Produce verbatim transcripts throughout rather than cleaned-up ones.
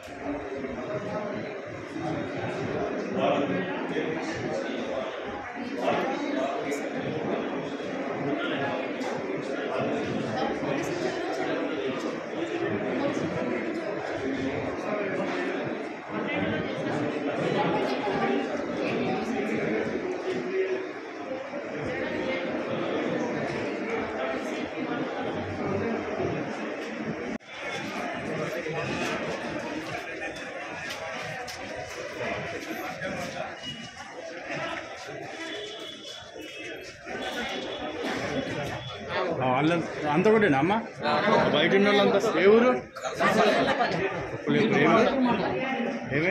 వాళ్ళంతా అంతా కూడా అమ్మ బయట ఉన్న వాళ్ళంతా ఏ ఊరు ఏమై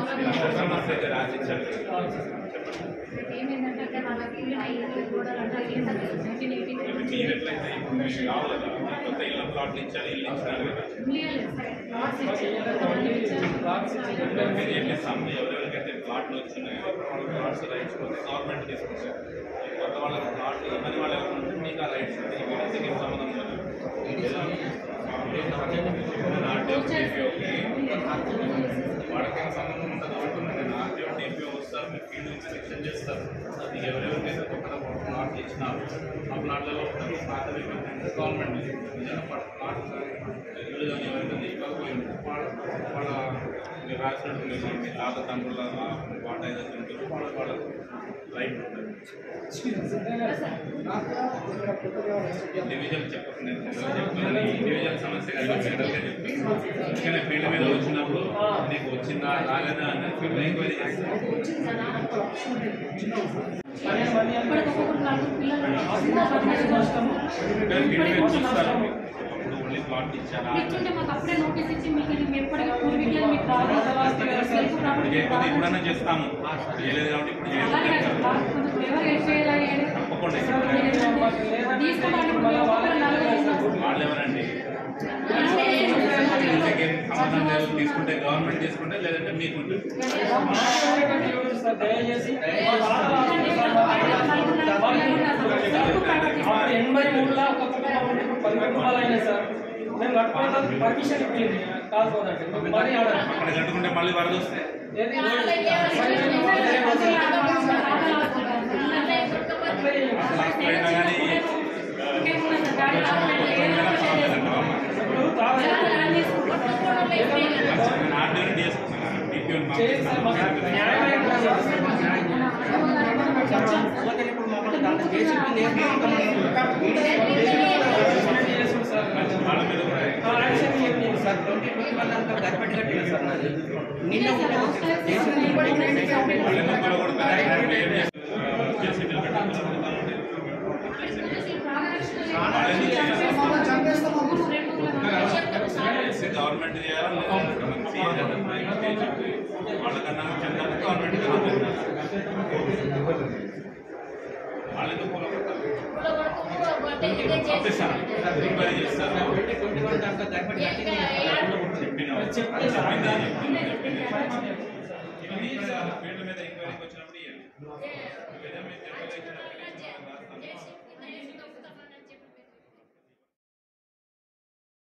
ఏమేంటంటే వాళ్ళకి ఐదు కూడా మీరు ఎట్లయితే ఇప్పుడు మీకు రావాలి కదా కొత్త ఇళ్ళ ప్లాట్లు ఇచ్చారు ఇల్లు ఇచ్చినారు కదా మీరు ఏం చేస్తాము ఎవరెవరికైతే ప్లాట్లు వచ్చినాయో వాళ్ళ ప్లాట్స్ రైట్స్ గవర్నమెంట్ తీసుకుంటారు కొత్త వాళ్ళకి ప్లాట్లు ఇవ్వని వాళ్ళు ఎవరు ఉంటే మీకు ఆ రైట్స్ ఉంటాయి వీళ్ళకి ఏం సంబంధం లేదు వాడికేం సంబంధం ఉండదు అంటున్నాను నేను ఆర్టీఓ టీపీఓ వస్తారు మీరు ఫీల్డ్ ఇన్స్పెక్షన్ చేస్తారు అది ఎవరెవరికైతే కొత్తగా ప్లాట్ ఇచ్చినారు ఆ ప్లాట్లలో ప్రాథమిక గవర్నమెంట్ నిజంగా ప్లాట్ ఇల్లు కానీ ఎవరికైతే ఇవ్వకపోయి వాళ్ళ వాళ్ళ మీరు రాసినట్టు మీ తాత తండ్రుల వాటా ఏదైతే ఉంటుందో వాళ్ళ వాళ్ళ రైట్ ఉంటుంది ఇండివిజువల్ చెప్పకుండా చెప్తున్నాను ఇండివిజువల్ సమస్య కదా జనరల్గా చెప్పి అందుకనే ఫీల్డ్ మీద వచ్చినప్పుడు నీకు వచ్చిందా రాలేదా అనేది ఫీల్డ్ ఎంక్వైరీ చేస్తాను ఓన్లీ ప్లాట్ ఇచ్చారా ఇప్పుడన్నా చేస్తాము చేయలేదు కాబట్టి ఇప్పుడు వాళ్ళు ఎవరండి సంబంధం లేదు తీసుకుంటే గవర్నమెంట్ తీసుకుంటే లేదంటే మీకుంటే ఎనభై మూడులో ఒక పది కుటుంబాలు అయినాయి సార్ మేము కట్టుకోవడానికి పర్మిషన్ ఇప్పింది కాకపోతే అక్కడ కట్టుకుంటే మళ్ళీ వరద వస్తే సార్ ట్వంటీ ట్వంటీ వన్ అంతా గవర్నమెంట్ కట్టింది సార్ నాది నిన్న గవర్నమెంట్ వాళ్ళకన్నా గవర్నమెంట్ వాళ్ళతో పంపిస్తాను ఎంక్వైరీ చేస్తారు ట్వంటీ వన్ దాకా గవర్నమెంట్ కట్టింది చెప్పిన చెప్పింది చెప్పింది చెప్పింది ఫీల్డ్ మీద ఎంక్వైరీకి వచ్చినప్పుడు